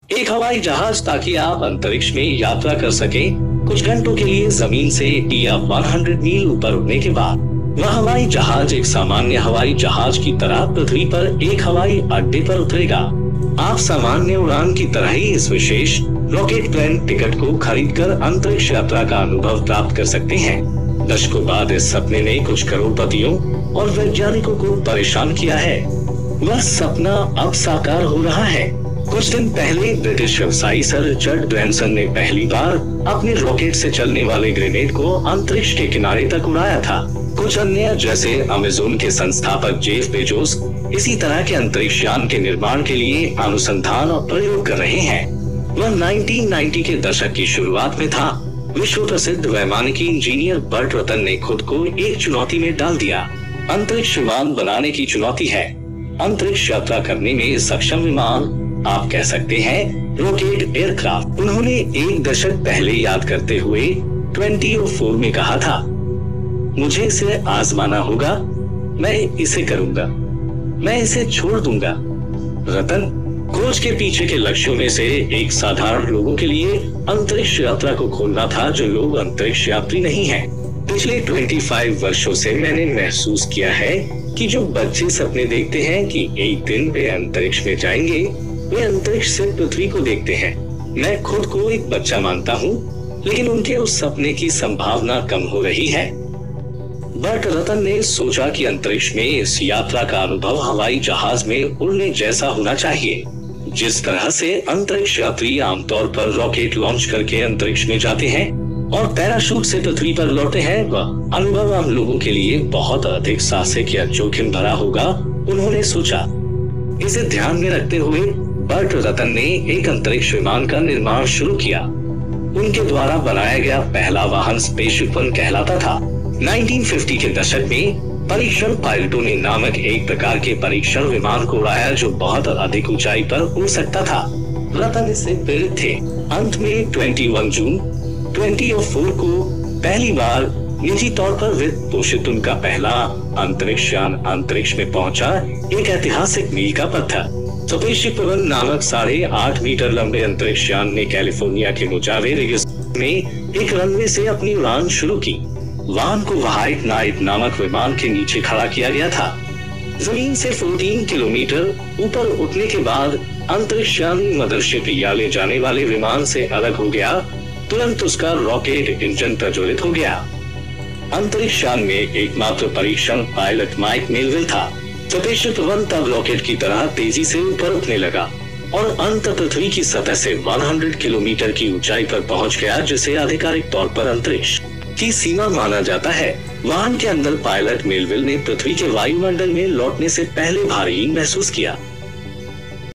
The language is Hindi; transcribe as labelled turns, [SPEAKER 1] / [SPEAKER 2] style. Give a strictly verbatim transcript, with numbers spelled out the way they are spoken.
[SPEAKER 1] एक हवाई जहाज ताकि आप अंतरिक्ष में यात्रा कर सकें। कुछ घंटों के लिए जमीन से या सौ मील ऊपर उड़ने के बाद वह हवाई जहाज एक सामान्य हवाई जहाज की तरह पृथ्वी पर एक हवाई अड्डे पर उतरेगा। आप सामान्य उड़ान की तरह ही इस विशेष रॉकेट प्लेन टिकट को खरीदकर अंतरिक्ष यात्रा का अनुभव प्राप्त कर सकते हैं। दशकों बाद इस सपने ने कुछ करोड़पतियों और वैज्ञानिकों को परेशान किया है। वह सपना अब साकार हो रहा है। कुछ दिन पहले ब्रिटिश व्यवसायी सर रिचर्ड ब्रैंसन ने पहली बार अपने रॉकेट से चलने वाले ग्रेनेड को अंतरिक्ष के किनारे तक उड़ाया था। कुछ अन्य जैसे अमेज़न के संस्थापक जेफ बेजोस इसी तरह के अंतरिक्ष यान के निर्माण के लिए अनुसंधान और प्रयोग कर रहे हैं। वह उन्नीस सौ नब्बे के दशक की शुरुआत में था। विश्व प्रसिद्ध वैमानिकी इंजीनियर बर्ट रतन ने खुद को एक चुनौती में डाल दिया। अंतरिक्ष विमान बनाने की चुनौती है। अंतरिक्ष यात्रा करने में सक्षम विमान, आप कह सकते हैं रॉकेट एयरक्राफ्ट। उन्होंने एक दशक पहले याद करते हुए ट्वेंटी ओ फोर में कहा था, मुझे इसे आजमाना होगा, मैं इसे करूंगा, मैं इसे छोड़ दूंगा। रतन खोज के पीछे के लक्ष्यों में से एक साधारण लोगों के लिए अंतरिक्ष यात्रा को खोलना था जो लोग अंतरिक्ष यात्री नहीं हैं। पिछले पच्चीस वर्षों से मैंने महसूस किया है कि जो बच्चे सपने देखते हैं कि एक दिन वे अंतरिक्ष में जाएंगे, वे अंतरिक्ष से पृथ्वी को देखते हैं। मैं खुद को एक बच्चा मानता हूँ, लेकिन उनके उस सपने की संभावना कम हो रही है। बर्ट रतन ने सोचा कि अंतरिक्ष में इस यात्रा का अनुभव हवाई जहाज में उड़ने जैसा होना चाहिए। जिस तरह से अंतरिक्ष यात्री आमतौर पर रॉकेट लॉन्च करके अंतरिक्ष में जाते हैं और पैराशूट से पृथ्वी पर लौटते हैं, वह अनुभव आम लोगों के लिए बहुत अधिक साहसिक या जोखिम भरा होगा। उन्होंने सोचा। इसे ध्यान में रखते हुए बर्ट रतन ने एक अंतरिक्ष विमान का निर्माण शुरू किया। उनके द्वारा बनाया गया पहला वाहन स्पेसशिप वन कहलाता था। उन्नीस सौ पचास के दशक में परीक्षण पायलटों ने नामक एक प्रकार के परीक्षण विमान को उड़ाया जो बहुत अधिक ऊंचाई पर उड़ सकता था। रतन इससे प्रेरित थे। अंत में इक्कीस जून ट्वेंटी ओ फोर को पहली बार निजी तौर पर वित्त पोषित उनका पहला अंतरिक्ष यान अंतरिक्ष में पहुंचा। एक ऐतिहासिक मील का पत्थर। स्पेसशिप वन नामक साढ़े आठ मीटर लंबे अंतरिक्ष यान ने कैलिफोर्निया के मोजावे रेगिस्तान में एक रनवे से अपनी उड़ान शुरू की। वाहन को व्हाइट नाइट नामक विमान के नीचे खड़ा किया गया था। जमीन से चौदह किलोमीटर ऊपर उठने के बाद अंतरिक्ष यान मदरशिप या ले जाने वाले विमान से अलग हो गया। तुरंत उसका रॉकेट इंजन प्रज्वलित हो गया। अंतरिक्ष यान में एकमात्र परीक्षण पायलट माइक मेलविल था। स्पेसशिप वन तब रॉकेट की तरह तेजी से ऊपर उठने लगा और अंत पृथ्वी की सतह से सौ किलोमीटर की ऊंचाई पर पहुंच गया, जिसे आधिकारिक तौर पर अंतरिक्ष की सीमा माना जाता है। वाहन के अंदर पायलट मेलविल ने पृथ्वी के वायुमंडल में लौटने से पहले भारी महसूस किया।